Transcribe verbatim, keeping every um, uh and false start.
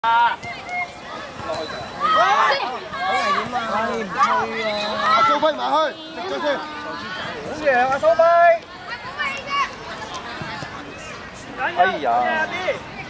啊！落去好危險啊！你唔去啊！阿蘇輝埋去，直追先。好嘢，阿蘇輝！哎呀！